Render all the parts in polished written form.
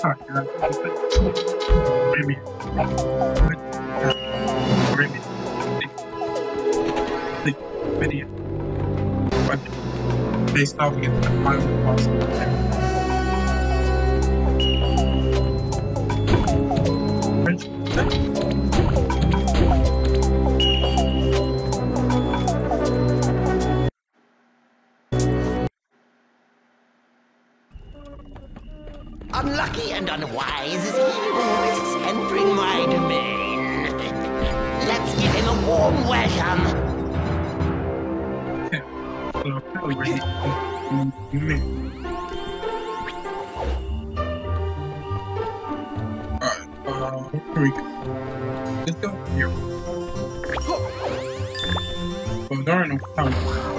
Video. But based off against the final boss. Unlucky and unwise is he who risks entering my domain. Let's give him a warm welcome. Okay, so probably ready to me. Alright, here we go. Let's go here. Well, there are no powers.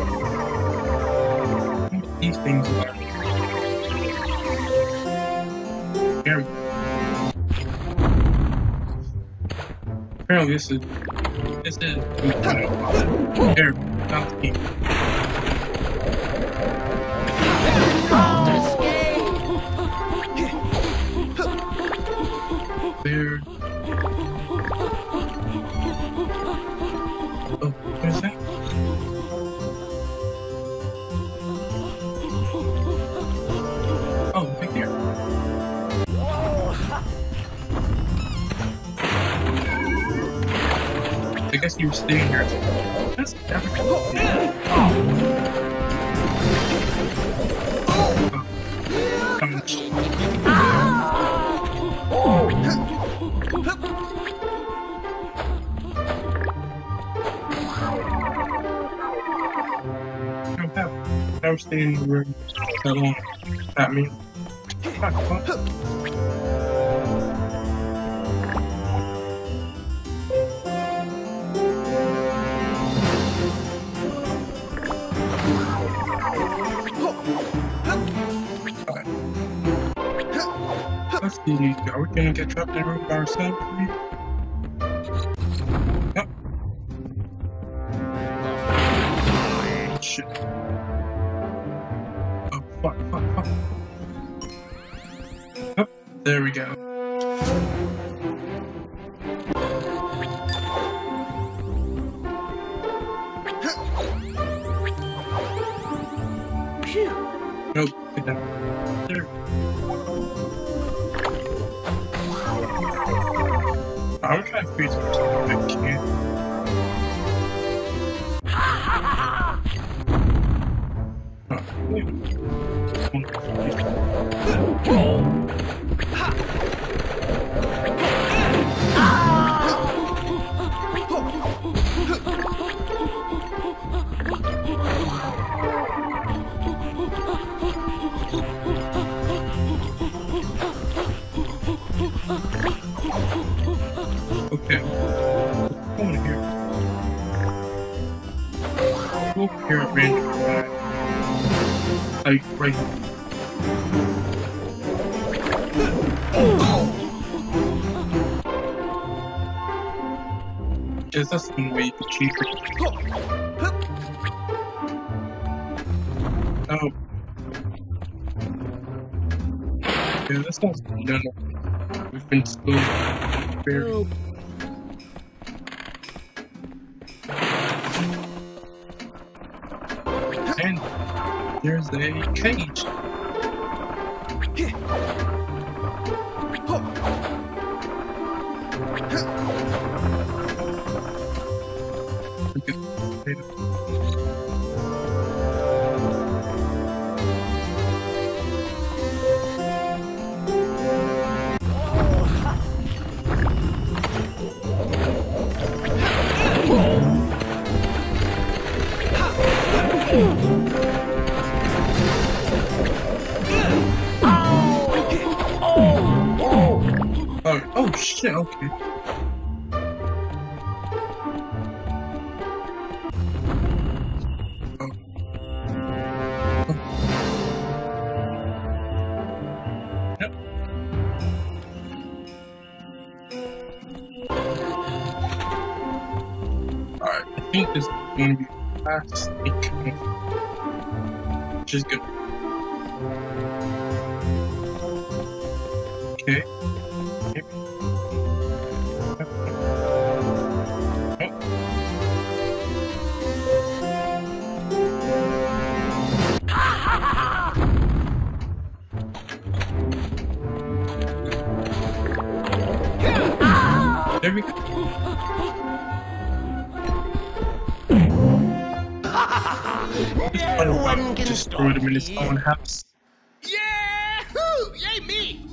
These things are. There we go. Apparently this is there we go, not the game. There. Oh, what is that? Oh, right there. I guess you were staying here. That's never cool. I was staying in the room that long. That means. Let's see, are we gonna get trapped in a room by ourselves? Yep. Shit. Oh, fuck. Yep, there we go. Nope, get down. There. I'm trying to freeze something, I can't. Okay. Over here. Go here at random. Like right here. Is that some way you could cheat it? Oh. Yeah, that's not done. We've been slowly buried. And there's a cage. Oh shit, okay. Yep. Alright, I think this is going to be the last snake, which is good. Okay. There we go. No one can Destroyed him in his stop own me. house. Yahoo! Yay me!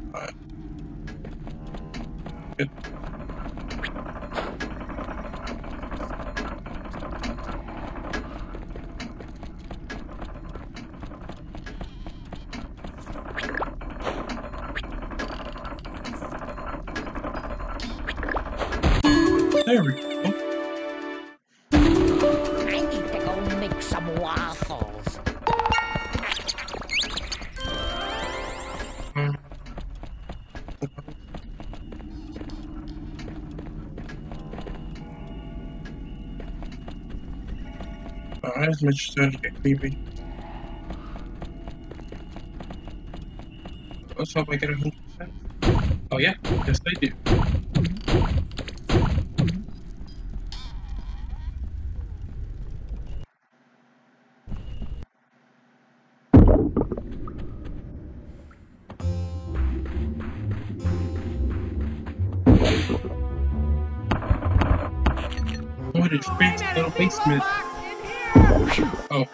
Good. There we go. I need to go make some waffles. As much starting to get creepy. Let's hope I get 100%. Oh yeah, yes I do. What is Frank's little basement? Oh.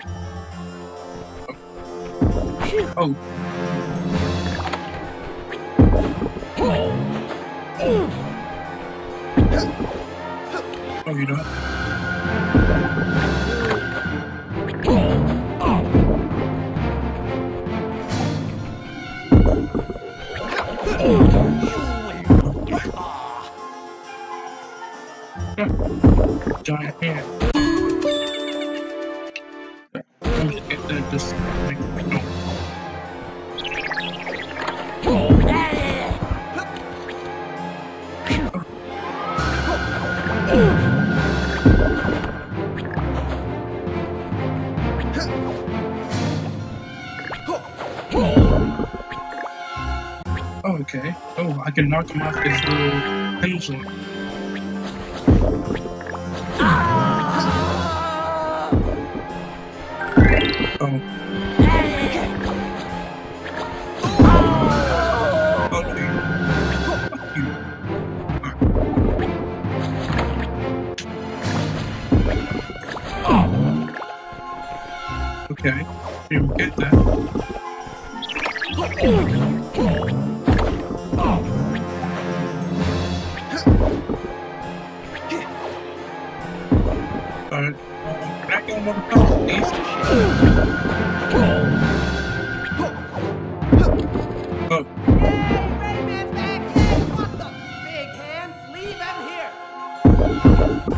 Oh. Oh, you don't? Giant hand. Let me get that just like no. Oh, okay. Oh, I can knock him off his little pendulum. Oh. Okay. Fuck you. Okay. Didn't get that. Can I get another puzzle, please? Oh. Rayman back here! What the big hand? Leave him here!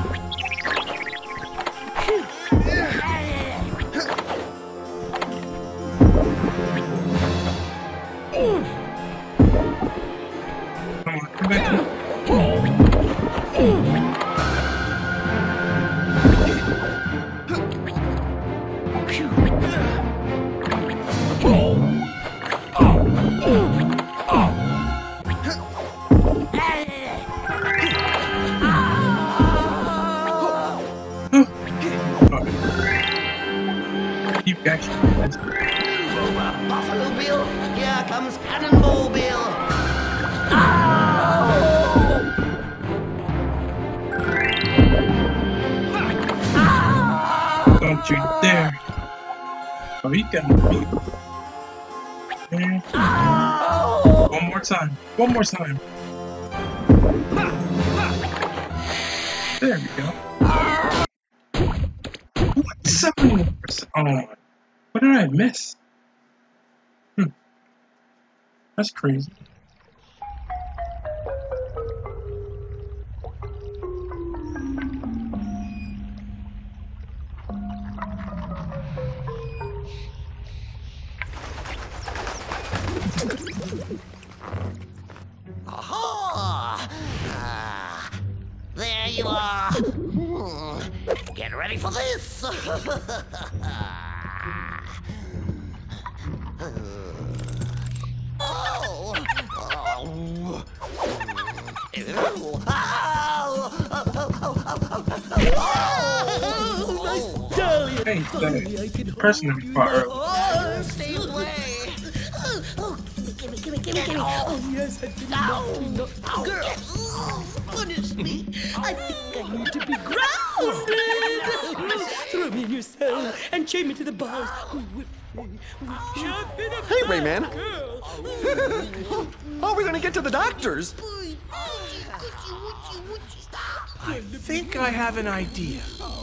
Come on, come back here. Keep action. Buffalo Bill, here comes Cannonball Bill. Don't you dare. Oh, he got me. One more time. One more time. There we go. What? 71%. Oh my. What did I miss? That's crazy. Aha! There you are. Get ready for this. Oh, Hey, the person that we fought earlier. Oh, stay away. Oh, gimme. Oh, yes, I didn't know. Girl, punish me. I think I need to be grounded. Throw me in your cell and chain me to the bars. Hey, Rayman. How are we gonna get to the doctors? I think I have an idea.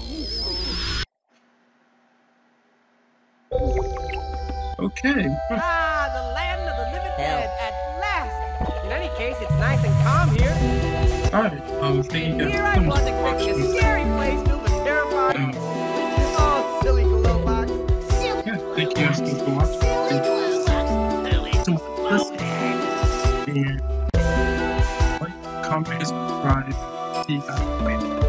Okay. Ah, the land of the living dead at last. In any case, it's nice and calm here. Alright, thank you Here guys I so much was for expecting a watching. scary place filled with terrifying. Oh, silly little box. Yeah, thank you guys so much for watching. Thank you so much for listening. And like, comment, subscribe. See you guys later.